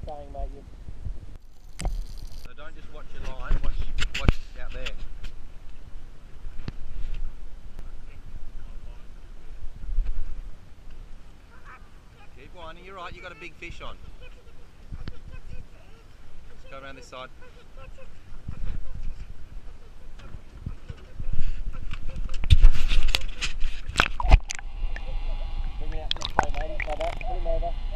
saying, mate. So don't just watch your line, watch out there. Keep winding, you're right, you got a big fish on. Let's go around this side. Bring it out this way, matey. Like that. Put him over.